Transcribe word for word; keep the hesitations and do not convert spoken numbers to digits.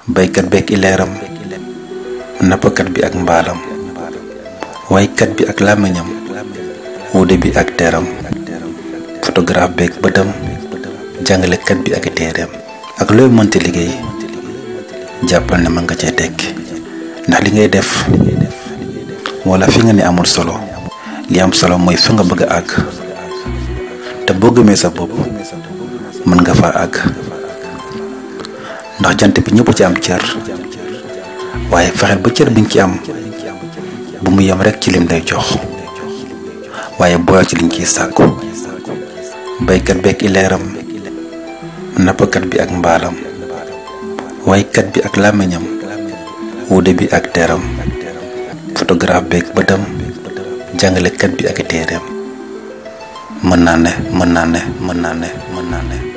baykat beeg i leeram nappkat bi ak mbaalam waykat bi ak làmmiñam wuude bi ak teram photographe beeg bëtam jàngalekat bi ak i téereem ak looy mënti liggéey jàppal ne mën nga cee tekki ndax li ngay def wala fi nga ne amul solo li am solo mooy fi nga bëgg a àgg te boo gëmee sa bopp mën nga fa àgg ndax jant bi ñëpp ci am cër waaye fexeel ba cër biñ ci am bu mu yem rek ci lim lay jox waaye boole ci liñ ciy sàkku baykat beeg i leeram nappkat bi ak mbaalam waykat bi ak làmmiñam wuude bi ak teram photographe beeg bëtam jàngalekat bi ak i téereem mën naa ne mën naa ne mën naa ne mën naa ne